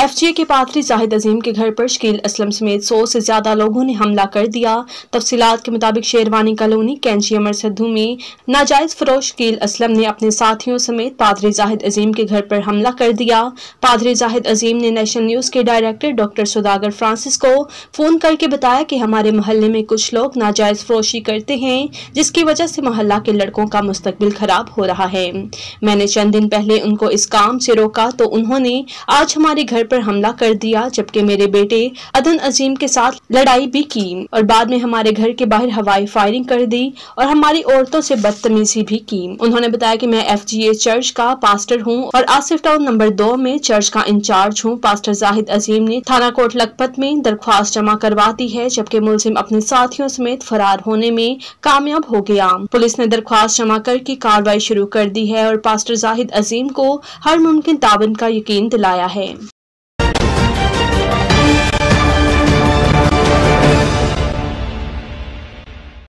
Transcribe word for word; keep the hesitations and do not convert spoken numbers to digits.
एफजीए के पादरी जाहिद अजीम के घर पर शकील असलम समेत सौ से ज्यादा लोगों ने हमला कर दिया। तफसीलात के मुताबिक शेरवानी कॉलोनी कैंची अमर सद्धू में नाजायज फरोश शकील असलम ने अपने साथियों समेत पादरी जाहिद अजीम के घर पर हमला कर दिया। पादरी जाहिद अजीम ने नेशनल न्यूज के डायरेक्टर डॉक्टर सौदागर फ्रांसिस को फोन करके बताया कि हमारे मोहल्ले में कुछ लोग नाजायज फरोशी करते हैं, जिसकी वजह से मोहल्ला के लड़कों का मुस्तकबिल खराब हो रहा है। मैंने चंद दिन पहले उनको इस काम से रोका तो उन्होंने आज हमारे घर पर हमला कर दिया, जबकि मेरे बेटे अदन अजीम के साथ लड़ाई भी की और बाद में हमारे घर के बाहर हवाई फायरिंग कर दी और हमारी औरतों से बदतमीजी भी की। उन्होंने बताया कि मैं एफजीए चर्च का पास्टर हूं और आसिफ टाउन नंबर दो में चर्च का इंचार्ज हूं। पास्टर जाहिद अजीम ने थाना कोट लखपत में दरख्वास्त जमा करवा दी है, जबकि मुलजिम अपने साथियों समेत फरार होने में कामयाब हो गया। पुलिस ने दरख्वास्त जमा करके कार्रवाई शुरू कर दी है और पास्टर जाहिद अजीम को हर मुमकिन ताबन का यकीन दिलाया है।